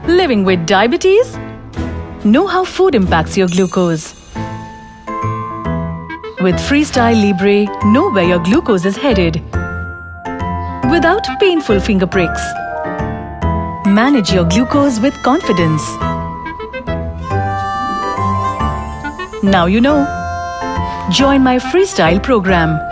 Living with diabetes? Know how food impacts your glucose. With FreeStyle Libre, know where your glucose is headed without painful finger pricks. Manage your glucose with confidence. Now you know. Join my FreeStyle program.